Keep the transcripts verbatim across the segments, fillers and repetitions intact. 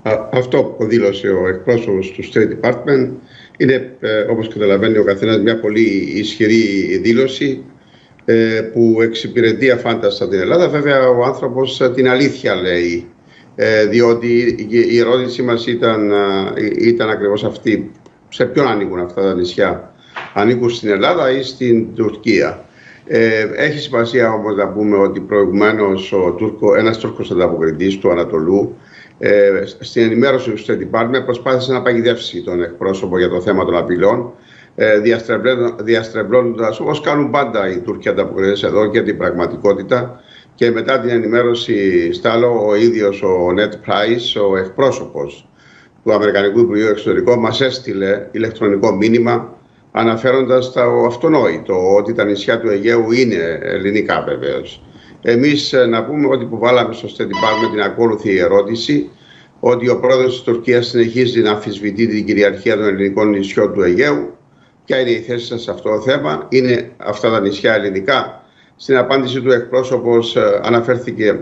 Αυτό που δήλωσε ο εκπρόσωπος του State Department είναι, όπως καταλαβαίνει ο καθένας, μια πολύ ισχυρή δήλωση που εξυπηρετεί αφάνταστα την Ελλάδα. Βέβαια ο άνθρωπος την αλήθεια λέει, διότι η ερώτηση μας ήταν, ήταν ακριβώς αυτή: σε ποιον ανήκουν αυτά τα νησιά? Ανήκουν στην Ελλάδα ή στην Τουρκία? Ε, έχει σημασία όμως να πούμε ότι προηγουμένως ο Τούρκο, ένας Τούρκος ανταποκριτής του Ανατολού ε, στην ενημέρωση του State Department προσπάθησε να παγιδεύσει τον εκπρόσωπο για το θέμα των απειλών, ε, διαστρεβλώνοντας, όπως κάνουν πάντα οι Τούρκοι ανταποκριτές εδώ, και την πραγματικότητα. Και μετά την ενημέρωση στάλο, ο ίδιος ο Ned Price, ο εκπρόσωπος του Αμερικανικού Υπουργείου Εξωτερικών, μας έστειλε ηλεκτρονικό μήνυμα αναφέροντας το αυτονόητο, ότι τα νησιά του Αιγαίου είναι ελληνικά βεβαίως. Εμείς να πούμε ότι που βάλαμε στο State Department την ακόλουθη ερώτηση, ότι ο πρόεδρος της Τουρκίας συνεχίζει να αμφισβητεί την κυριαρχία των ελληνικών νησιών του Αιγαίου. Ποια είναι η θέση σας σε αυτό το θέμα? Είναι αυτά τα νησιά ελληνικά? Στην απάντηση του εκπρόσωπος αναφέρθηκε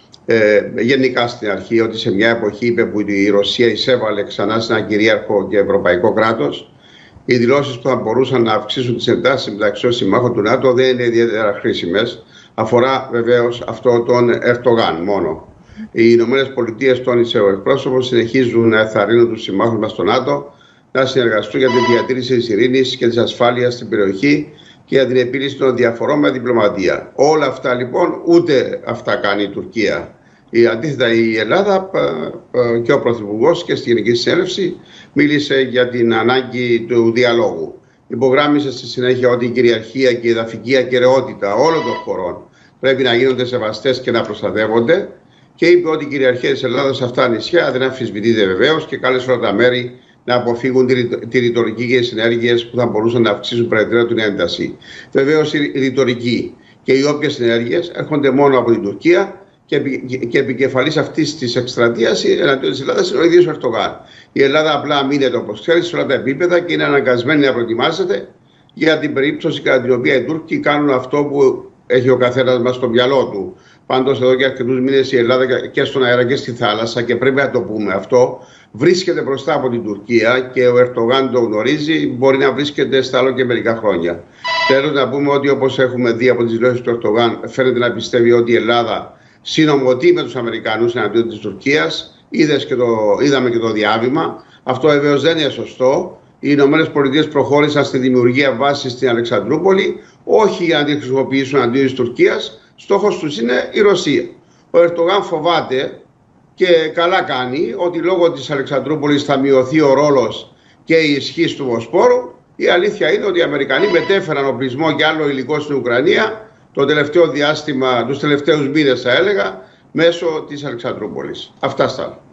ε, γενικά στην αρχή ότι σε μια εποχή, είπε, που η Ρωσία εισέβαλε ξανά σε ένα κυρίαρχο και ευρωπαϊκό κράτος, οι δηλώσεις που θα μπορούσαν να αυξήσουν τις εντάσεις μεταξύ των συμμάχων του ΝΑΤΟ δεν είναι ιδιαίτερα χρήσιμες. Αφορά βεβαίως αυτό τον Ερντογάν μόνο. Οι Ηνωμένες Πολιτείες, τόνισε ο εκπρόσωπος, συνεχίζουν να εθαρρύνουν τους συμμάχους μας στο ΝΑΤΟ να συνεργαστούν για την διατήρηση της ειρήνης και της ασφάλειας στην περιοχή και για την επίλυση των διαφορών με διπλωματία. Όλα αυτά λοιπόν ούτε αυτά κάνει η Τουρκία. Η, αντίθετα, η Ελλάδα και ο Πρωθυπουργός και στη Γενική Συνέλευση μίλησε για την ανάγκη του διαλόγου. Υπογράμμισε στη συνέχεια ότι η κυριαρχία και η εδαφική ακεραιότητα όλων των χωρών πρέπει να γίνονται σεβαστές και να προστατεύονται, και είπε ότι η κυριαρχία της Ελλάδας σε αυτά τα νησιά δεν αμφισβητείται βεβαίως, και κάλεσε όλα τα μέρη να αποφύγουν τη ρητορική και τις ενέργειες που θα μπορούσαν να αυξήσουν περαιτέρω την ένταση. Βεβαίως η ρητορική και οι όποιες ενέργειες έρχονται μόνο από την Τουρκία, και επικεφαλής αυτής της εκστρατείας εναντίον της Ελλάδας είναι ο ίδιος ο Ερντογάν. Η Ελλάδα απλά μείνεται, όπως ξέρει, σε όλα τα επίπεδα και είναι αναγκασμένη να προετοιμάζεται για την περίπτωση κατά την οποία οι Τούρκοι κάνουν αυτό που έχει ο καθένας μας στο μυαλό του. Πάντως, εδώ και αρκετούς μήνες η Ελλάδα και στον αέρα και στη θάλασσα, και πρέπει να το πούμε αυτό, βρίσκεται μπροστά από την Τουρκία, και ο Ερντογάν το γνωρίζει, μπορεί να βρίσκεται στα άλλο και μερικά χρόνια. Τέλος, να πούμε ότι, όπως έχουμε δει από τις δηλώσεις του Ερντογάν, φαίνεται να πιστεύει ότι η Ελλάδα συνομωτεί με τους Αμερικανούς εναντίον της Τουρκίας. Είδες και το, είδαμε και το διάβημα. Αυτό βεβαίως δεν είναι σωστό. Οι Ηνωμένες Πολιτείες προχώρησαν στη δημιουργία βάσης στην Αλεξανδρούπολη, όχι για να τη χρησιμοποιήσουν εναντίον της Τουρκίας. Στόχος τους είναι η Ρωσία. Ο Ερντογάν φοβάται, και καλά κάνει, ότι λόγω της Αλεξανδρούπολης θα μειωθεί ο ρόλος και η ισχύς του Βοσπόρου. Η αλήθεια είναι ότι οι Αμερικανοί μετέφεραν οπλισμό και άλλο υλικό στην Ουκρανία το τελευταίο διάστημα, τους τελευταίους μήνες θα έλεγα, μέσω της Αλεξανδρούπολης. Αυτά στα άλλα.